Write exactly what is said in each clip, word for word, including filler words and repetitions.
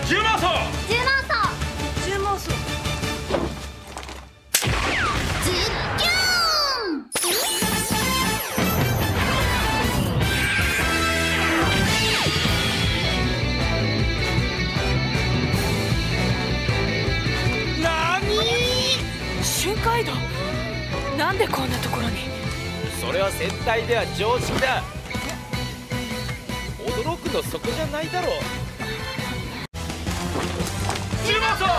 十毛層十毛層十毛層ズッキュなーにー瞬間移動なんでこんなところに。 それは戦隊では常識だ。驚くのそこじゃないだろう。 十毛層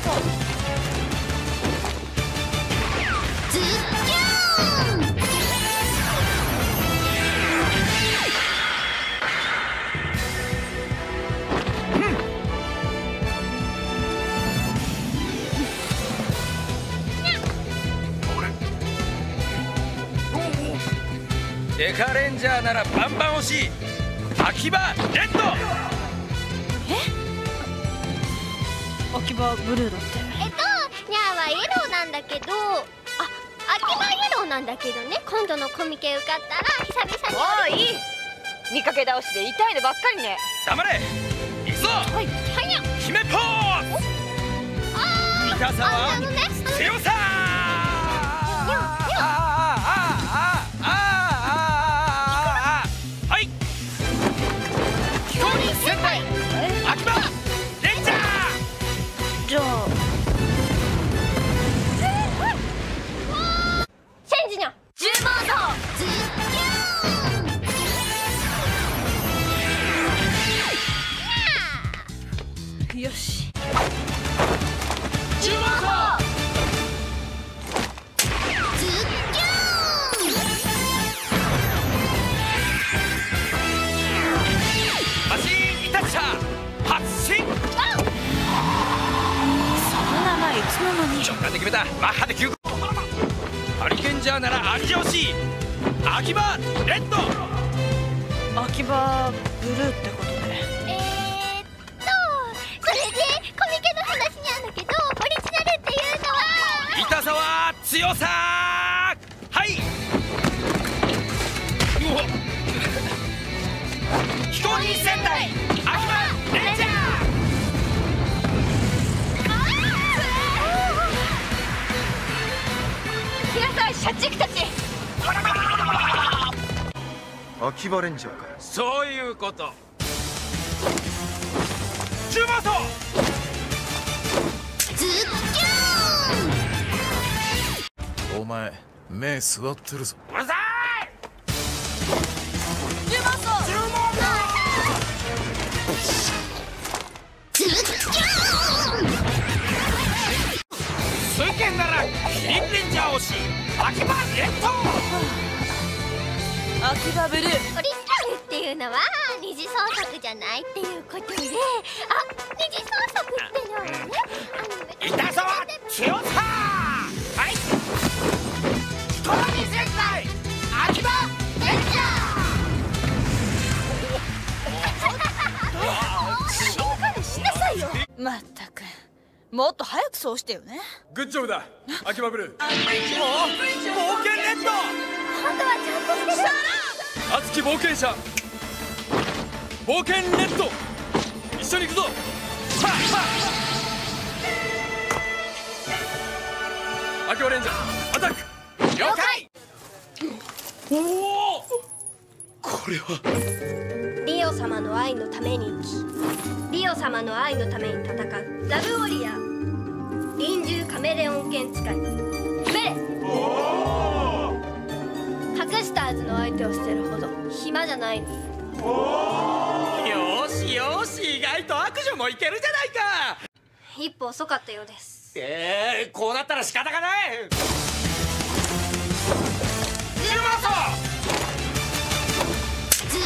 ズッキュデカレンジャーならバンバン欲しい。秋葉レッド。 秋葉ブルーだって。 えっとニャーはイエローなんだけど、あ、秋葉イエローなんだけどね、今度のコミケ受かったら久々に。 おい、見かけ倒しで痛いのばっかりね。 黙れ。行くぞ。 はいはいにゃ。 決めポーズ。 あー痛さはあのね強さ。 にゃにゃ。 はい。飛行に戦隊秋葉レンジャー。 じゃあチェンジにゃ。十毛層ズッキュよし。 十毛層ズッキュマシンイタッチャー発進。 その名前いつの間に。 直感で決めた。マッハで急行。ハリケンジャーならあり上し。秋葉レッド。 秋葉ブルーってことで。 えーっとそれでコミケの話なんだけど、オリジナルっていうのは痛さは強さ。はい。うわ飛行に戦隊秋葉レンジャー。 来なさいシャチクたち。 秋葉レンジャーか。 そういうこと。十毛層ズッキュお前目座ってるぞ。 うるさい。 十毛層ズッキュ水拳ならキリンレンジャー推し秋葉レッド。 秋葉ブルー。 オリジナルっていうのは二次創作じゃないっていうことで、あ、二次創作っていうのはね、アニメ痛さは強さ。はい。飛行に戦隊秋葉レンジャ静かにしなさいよ。まったくもっと早くそうしてよね。 グッジョブだ秋葉ブルー。 ー。冒険レッド。 今度はちゃんとしてる。 熱き冒険者冒険レッド、一緒に行くぞ。はっはっ。秋葉レンジャーアタック。 了解。 おお、これはリオ様の愛のために生き、リオ様の愛のために戦うダブウォリアー臨終カメレオン剣使いメレ。隠したはずの相手を捨てるほど暇じゃないの。 よしよし、意外と悪女もいけるじゃないか。 一歩遅かったようです。 えー、こうなったら仕方がない。十毛層ズッ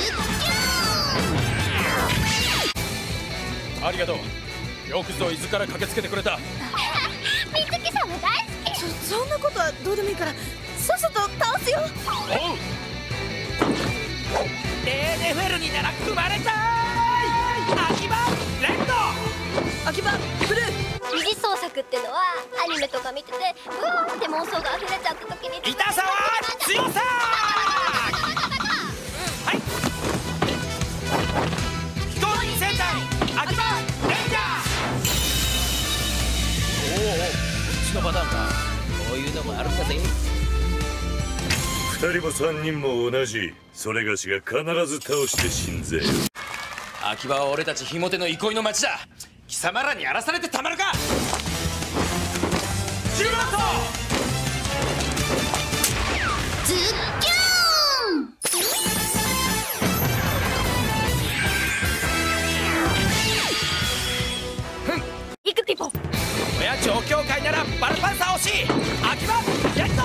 キありがとう。よくぞ伊豆から駆けつけてくれた。 ュー水木様大好き。 そそんなことはどうでもいいからさっさと倒すよ。 おう。 レーネフェルになら組まれたーい。秋葉レッド。 秋葉ブルー。 二次創作ってのはアニメとか見ててうわーって妄想が溢れちゃった時に痛さは強さ。はい。飛行に戦隊秋葉レンジャー。 トパターンか。こういうのもあるんだぜ。 二人も三人も同じ。それがしが必ず倒して死んぜよ。 秋葉は俺たちひも手の憩いの町だ。貴様らに荒らされてたまるか。ジュマートズッキューン行くピポ。 親状況界ならバルパンサー惜しい。秋葉レッド。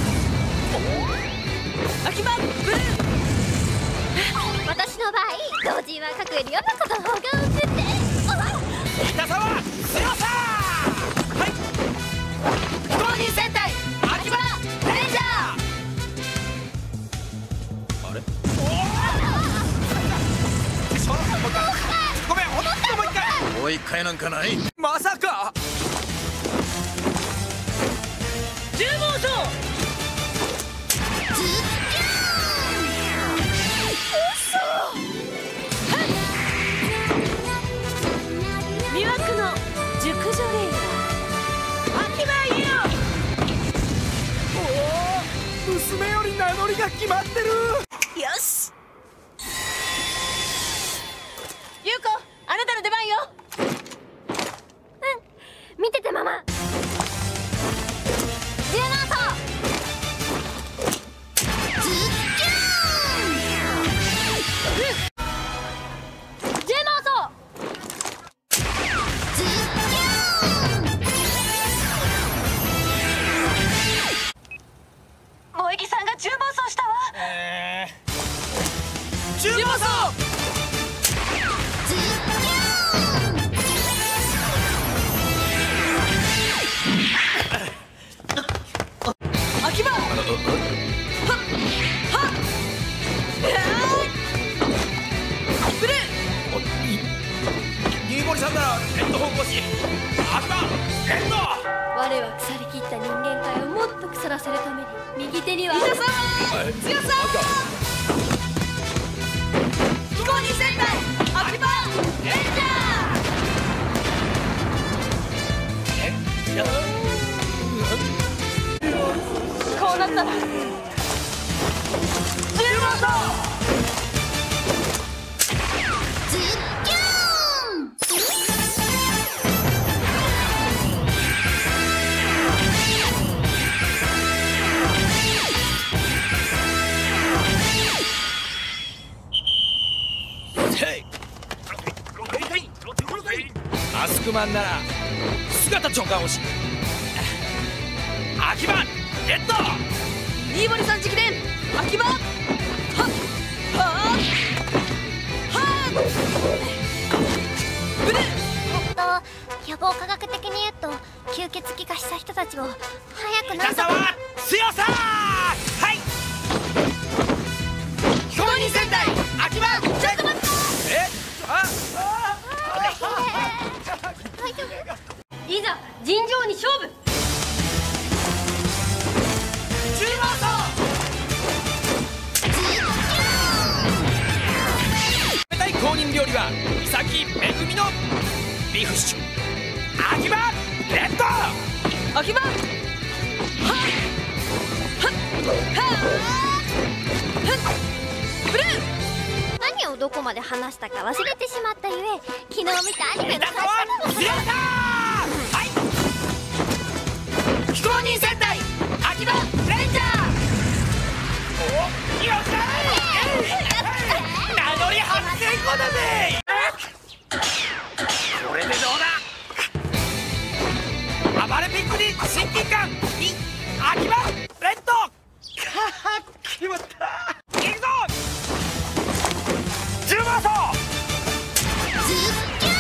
秋葉ブルー。 私の場合同人は書くより読むことの方が多くて、 板沢強さ。はい公認戦隊秋葉レンジャー。あれちょっともう一回ごめん、ほんともう一回。 もう一回なんかない。 まさか十文章。魅惑の熟女レイヤー秋葉優。 おお、娘より名乗りが決まってる。 よし優子、あなたの出番よ。 うん、見ててママ。柔軟層ズッキューン。柔軟層ズッキューン。 萌木さんが十文章したわ。 えー、注文層ズッキューン。 秋葉はっはっブルー。 ニューボリさんならレッド方向し。秋葉レッド。 我は腐りきった人間界をもっと腐らせるために右手には板沢強さ。非公認戦隊秋葉レンジャー。こうなったら十文章ズッキューン。 マスクマンなら姿長官欲しい。秋葉レッド。 新森さん直伝秋葉はっはっはっブルー。 と予防科学的に言うと吸血鬼化した人たちを早くなんと板沢か。 強さ。はい非公認戦隊秋葉。ちょっと待って。えあ大丈夫。 いざ尋常に勝負。 注文層食べたい公認料理は三崎めぐみのビーフシチュー。秋葉レッド。 秋葉はっはっはっブルー。 何をどこまで話したか忘れてしまったゆえ、昨日見たアニメの板沢話でも。 強さ。はい非公認戦隊秋葉レンジャー。およっしゃ名乗りはっせんこだぜ。これでどうだ。暴れピックに親近感に秋葉レッド。かっ決まった。いくぞ十文層ズッキュ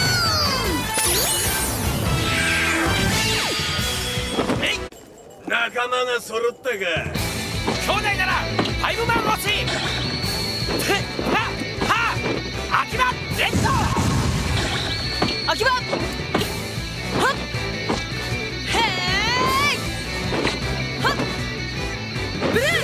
ーン。 えい仲間が揃ったか。 兄弟ならファイブマン欲しい。てはは秋葉レッド。 秋葉はっへーいはっブルー。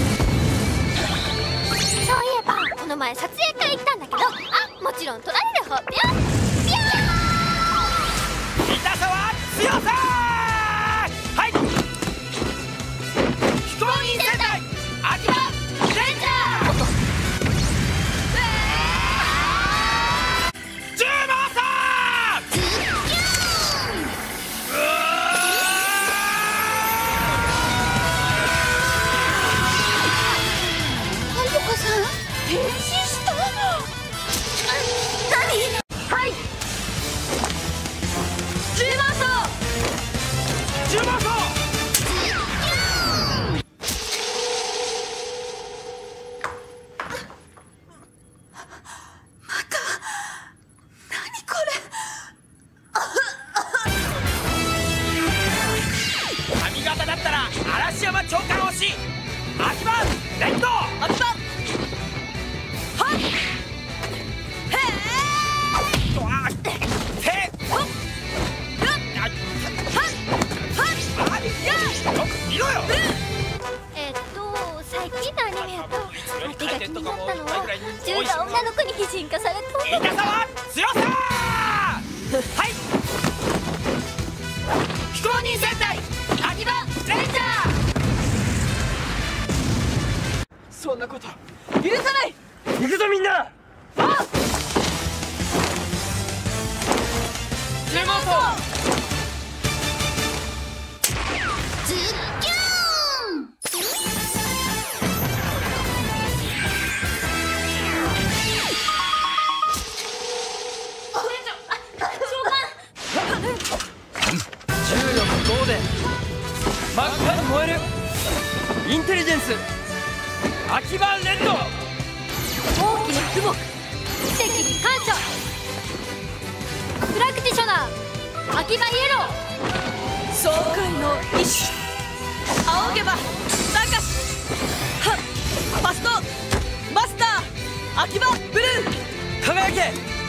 そういえばこの前撮影会行ったんだけど、あ、もちろん撮られる方ぴょんぴょん。 板沢強さ。はいし秋葉レッド秋葉はっへうわーてほっふっはっはっありよく見ろよえっと最近のアニメやと相手が気になったのは銃が女の子に擬人化されとんの板沢強さはい非公認戦隊秋葉レンジャーそんなこと許さない。 行くぞみんな。 注文とズッキューン重力ごで真っ赤に燃えるインテリジェンス秋葉レッド。 大きな雲奇跡に感謝プラクティショナー秋葉イエロー爽快の意志仰げばたかしはっファストマスター秋葉ブルー輝け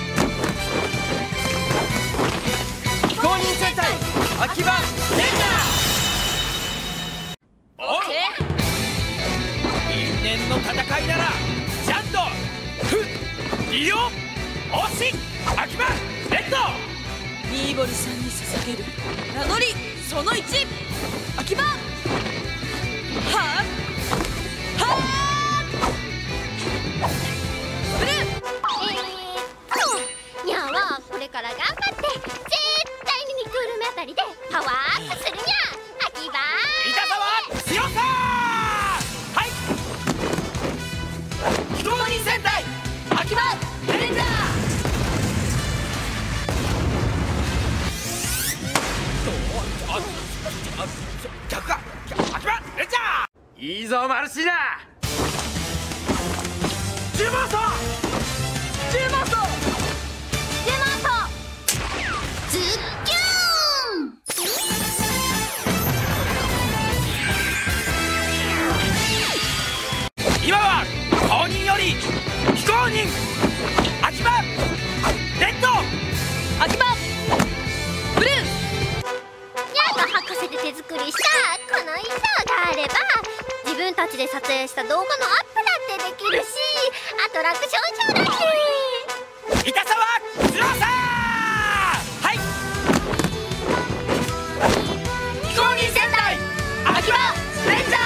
非公認戦隊秋葉レンジャー。 おい因縁の戦いならジャンドフリオ推し秋葉レッドニーボルさんに捧げる名乗りそのいち秋葉はっはっブルーえーっとニャーはこれから頑張って絶対ににクール目あたりでパワーアップするにゃ秋葉板沢強さはい非公認戦隊秋葉レンジャーああ逆か秋葉レンジャーいいぞマルシーナ。 注文層注文とジュモントズッキューン今は公認より非公認秋葉レッド秋葉ブルーニャーが博士で手作りしたこの衣装があれば自分たちで撮影した動画のアップだってできるしアトラクションショーだって板沢強さはい非公認戦隊秋葉レンジャ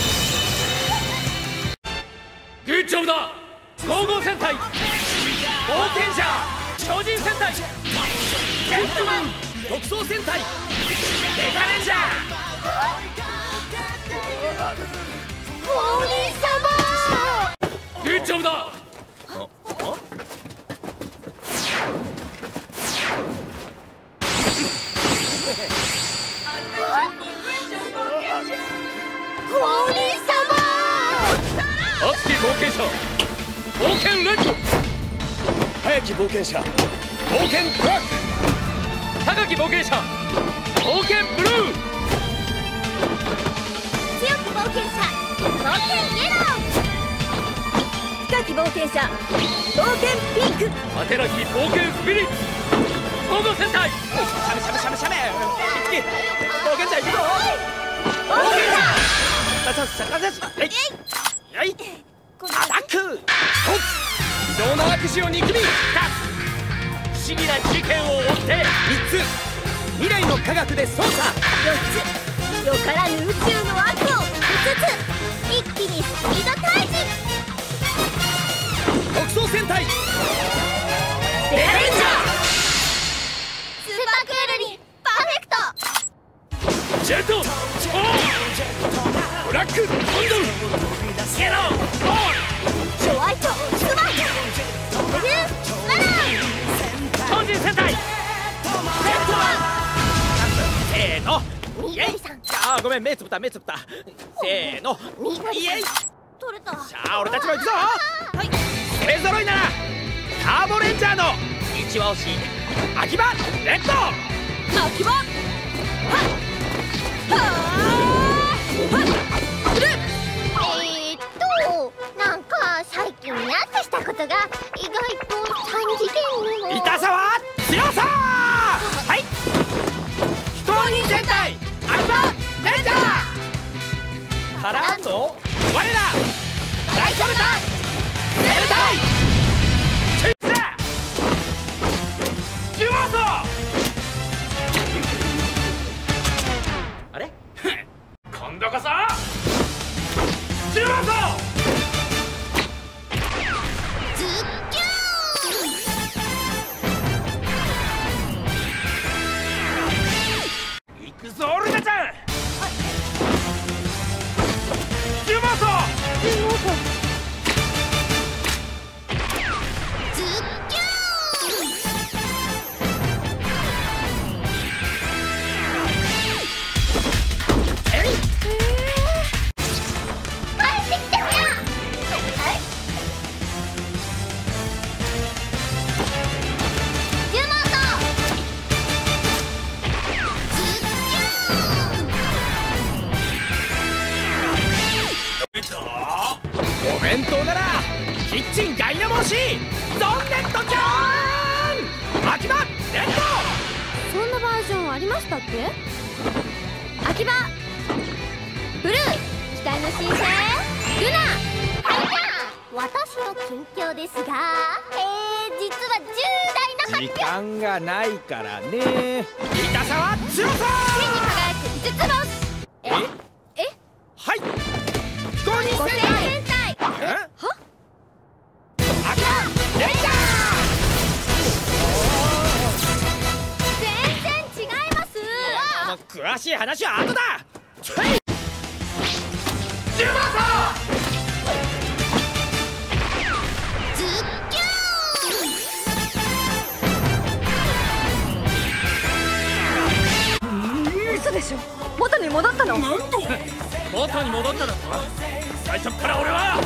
ーグッジョブだ総合戦隊冒険者超人戦隊ゲットマン特捜戦隊デカレンジャー。 お兄様グッジョブだ。 お兄様熱き冒険者冒険レッド。早き冒険者冒険ブラック。高き冒険者冒険ブルー。 強き冒険者冒険イエロー深き冒険者冒険ピンク果てなき冒険スピリッツ保護戦隊。 シャメシャメシャメシャメ一気冒険者行くぞ冒険者タタシャタタシはいはいアタック異常な悪事を憎み不思議な事件を追ってみっつ未来の科学で捜査。 よっつよからぬ宇宙の悪をふつつ一気にスピード退治特捜戦隊デカレンジャースーパークールにパーフェクトジェット超ブラックコンドルイエローボールホワイトスマイルブルーバラン超人戦隊セーのイエイあーごめん目つぶった目つぶったせーのイエイ取れたさあ俺たちも行くぞはい勢ぞろいならターボレンジャーの一押し秋葉レッド秋葉はっはーはっブルー技が意外と短次元にも。 板沢強さはい非公認戦隊アルファレンジャーからの我ら大ソルタセルタイチュージュモーソあれ今度こそジュモーソ行くぞオルガちゃんジュモーソジュモーソズッキューえい帰ってきてみゃジュモーソお弁当ならキッチンガイナモシドンネットじゃーん秋葉レッドそんなバージョンありましたっけ？秋葉ブルー期待の新星ルナハイナ私の近況ですが、えー、実は重大な発時表。 間がないからね板沢強さ天に輝く美術ロス。ええはい非公認五星戦隊戦隊えは秋葉レンジャ全然違いますー詳しい話は後だちょいジュモーズッキュー嘘でしょ。元に戻ったの？ なんと元に戻っただと最初から俺は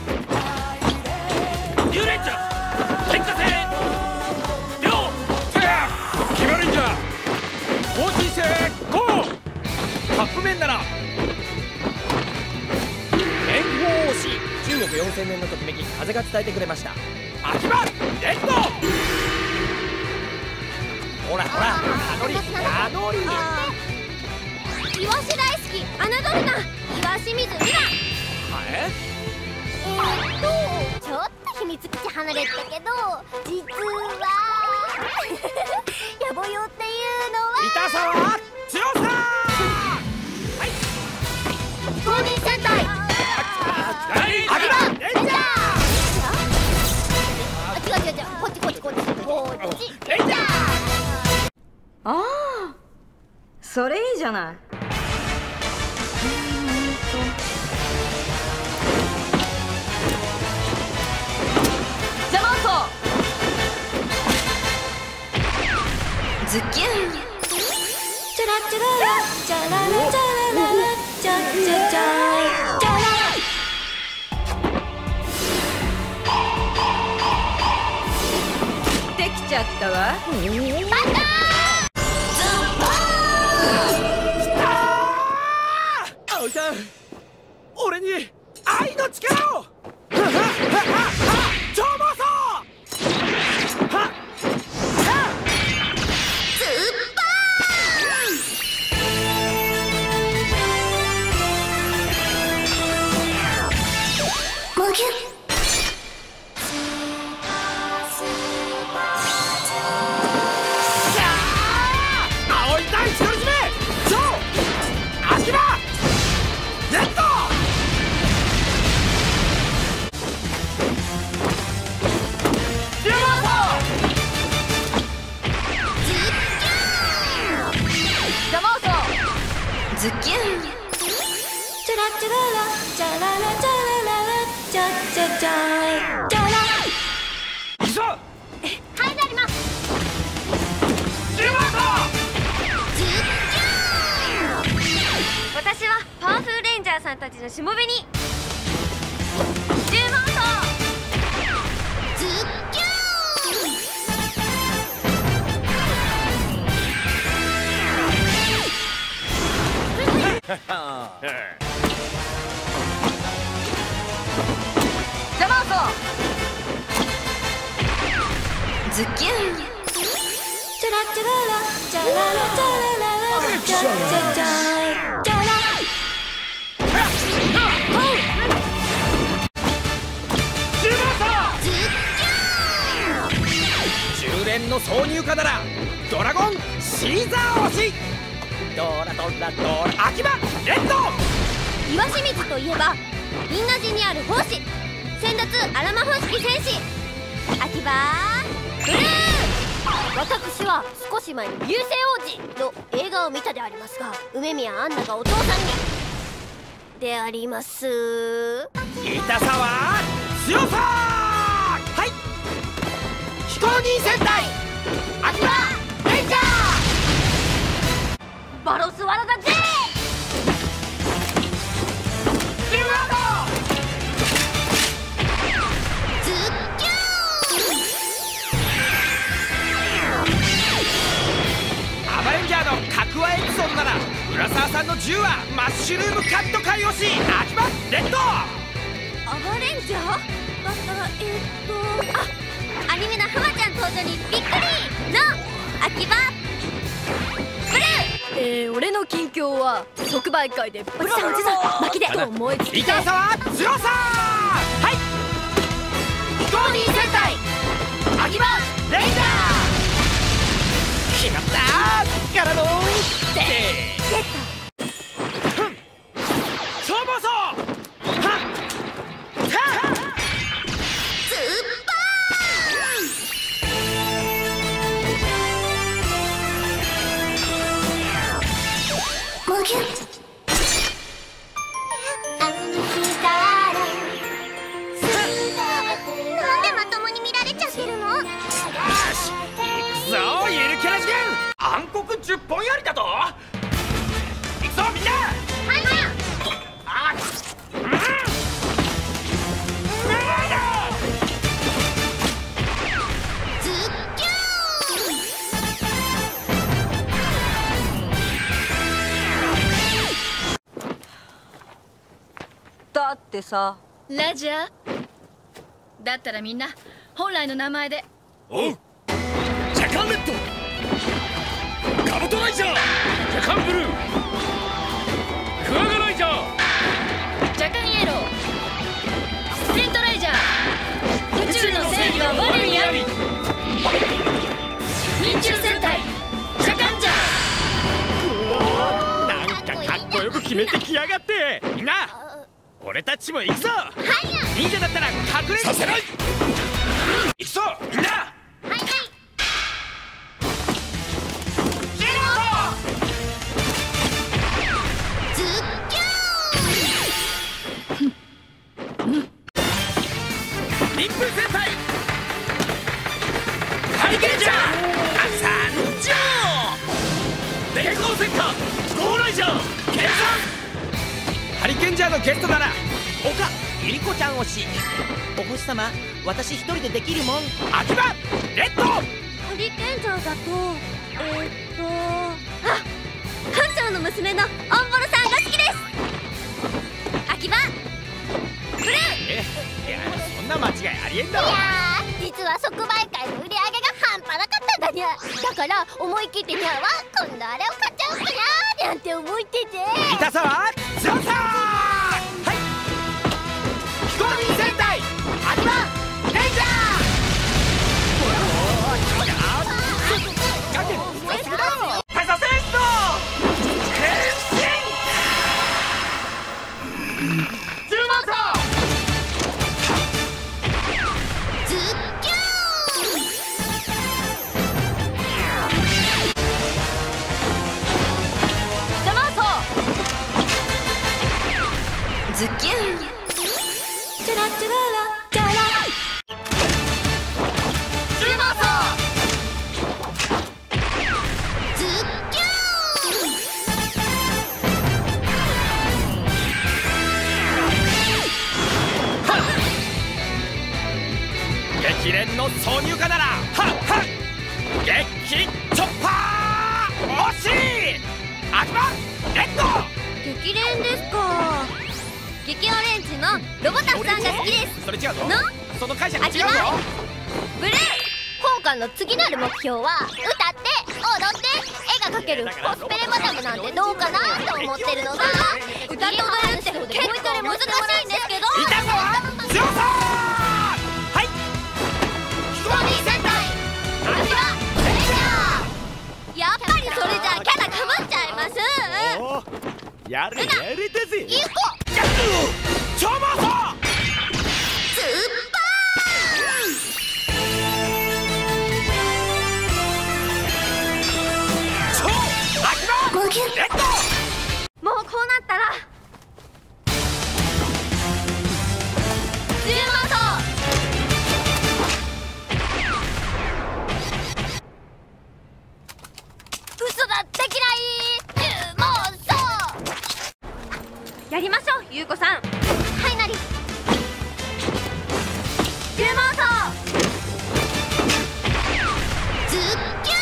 ニューレンジャー変化性両キバレンジャー高知性ゴーカップ麺なら炎鵬推し中国よんせんねんのときめき風が伝えてくれました秋葉レッドほらほら名乗り名乗りイワシ大好き侮るな岩清水美奈。 ええーっとちょっと秘密基地離れてたけど実は野暮用っていうのは板沢強さはい公認戦隊秋葉レンジャあ違う違う違うこっちこっちこっちこっちーレンジャーああ、それいいじゃない。ジャマーソズッキュンチャラチャララチャララチャラララチャチャチャチャラできちゃったわ。 葵ちゃん俺に愛の力をはっはっはっはっ超暴走はっもぎゅっ葵大独り占め超秋葉レッドジュモーソジャマーソズッキュンチャラチャララチャララチャラララチャチャチャチャラ行くぞはいなりますジュモーソ私はパワフルレンジャーさんたちのしもべに注文とズッキュジャマーソラチャララチャララチャララチャチャチャチャラ充電の挿入歌ならドラゴンシーザー押しドラドラドラ秋葉レッド岩清水といえばみんな寺にある奉仕先達アラマ方式戦士秋葉ブルー。私は少し前に流星王子の映画を見たでありますが梅宮アンナがお父さんにであります痛さは強さはい非公認戦隊秋葉レンジャーバロスワラだぜリムアウトズッキュアバレンジャーの格話エピソードなら浦沢さんの銃はマッシュルームカット開押し秋葉レッドアバレンジャーだったらえっとあアニメのハマちゃん登場にびっくりの秋葉ブルー。 えー、俺の近況は即売会でブロブロブロ巻きでと思いつきで痛さは強さはい非公認戦隊秋葉レンジャー決まったーからので消防装はっはっもぎゅっなんでまともに見られちゃってるの？ よし行くぞゆるキャラ事件暗黒じゅっぽんやりだと行くぞみんなはいあっうんズッキュだってさラジャーだったらみんな本来の名前で。 おうジャカンレッドカブトライジャージャカンブルークワガライジャージャカンイエロースプリントライジャー宇宙の正義は我にあり民中戦隊ジャカンジャー。 なんかかっこよく決めてきやがってみんな俺たちも行くぞ忍者だったら隠れさせない行くぞみんなはいはいジェロズッキーリップ戦隊ハリケンジャー参上電光戦艦ゴーライジャー計算ハリケンジャーのゲストなら岡ゆり子ちゃん推しお星様私一人でできるもん秋葉レッドハリケンジャーだとえー、っとあ班長の娘のオンボロさんが好きです秋葉ブルー。 えいやそんな間違いありえんだろいやー実は即売会の売り上げが半端なかったんだにゃだから思い切ってにゃは今度あれを買っちゃおうかにゃーなんて思ってて痛さは強さはい非公認戦隊秋葉レンジャーパサセント変身注文層ズッキュジャマーソズッキュンチャラチャララチャラ注文層ズッキュ激連の挿入歌ならはっはっ激チョッパー惜しい秋葉レッド激連ですか激オレンジのロボタフさんが好きですそれ違うぞのその解釈違うぞ秋葉ブルーフォー館の次なる目標は歌って踊って絵が描けるコスプレマダムなんてどうかなと思ってるのだ。歌って踊るって結構難しいんですけど、 いたぞ強さー。はい、 ストーリー戦隊アキバレンジャー。やっぱりそれじゃキャラかぶっちゃいます。 おーやれやれだぜ。 行こう。 超暴走スーパ超アキバーゴキュン。 レッド。 もうこうなったら十万層。嘘だ、できない十万層。やりましょう、ゆうこさん。はいなり。十万層。ズッキュ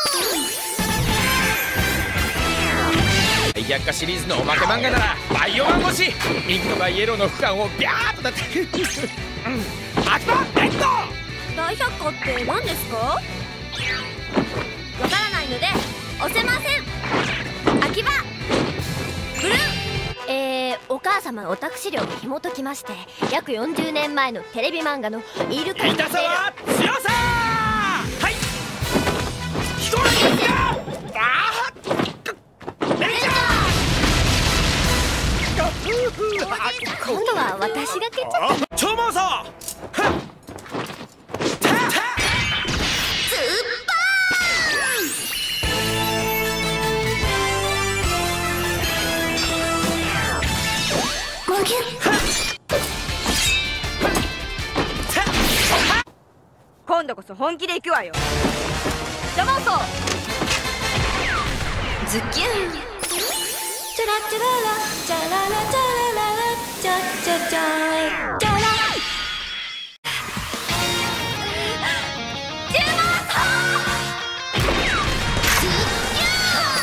大百科シリーズのおまけ漫画ならバイオワン越しピンクとかイエローの区間をビャーッとだってアキバレッド。 大百科って何ですか？わからないので押せません。秋葉ブルー。えー、お母様のオタク資料を紐解きまして、約よんじゅうねんまえのテレビ漫画のイルカに痛さは強さー。はいヒコラギですよ。あーレンジャー。 今度は私が蹴っちゃった。 超暴走はっスーパーゴキュン。 今度こそ本気で行くわよ。ジャマーソズッキュン。 チャラチャララチャララチャラララチャチャチャチャラ。十万層。ズッキュ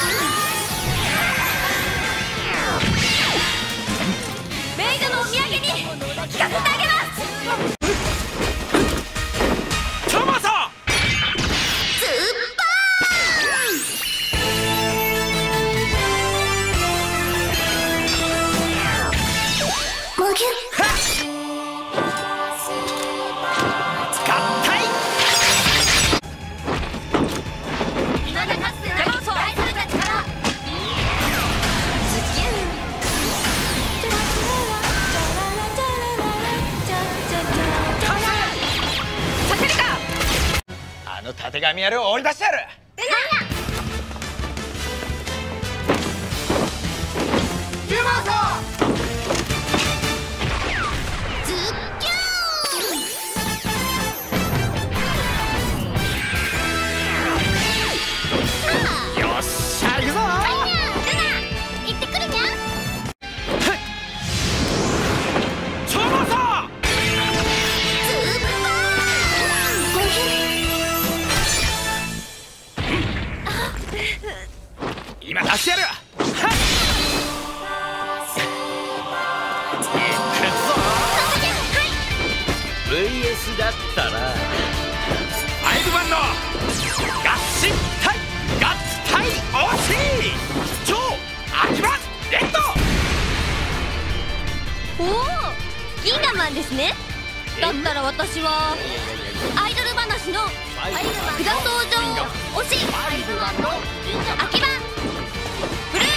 ン。メイドのお土産に聞かせてあげます。 超暴走スーパーゴキュン。 合体今でかつてない大それた力。ズッキュン。チャラチャララチャララチャラララチャチャチャチャラ。 させるか。 あのたてがみ野郎を追い出してやる。 十万層。ズッキュン。 よっしゃ行くぞはいにゃルナ行ってくるにゃ。 超暴走スーパーゴキュン。 今出してやる。はっ行くぞ ブイエス だったらファイブマンの合心対ガッツ対惜しい超アキバレッド。 おお、ギンガマンですね。だったら私はアイドル話の札登場推し秋葉ブルー。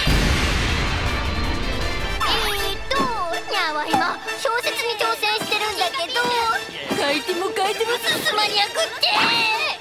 えーっとニャーは今小説に挑戦してるんだけど、書いても書いても進まにゃくって。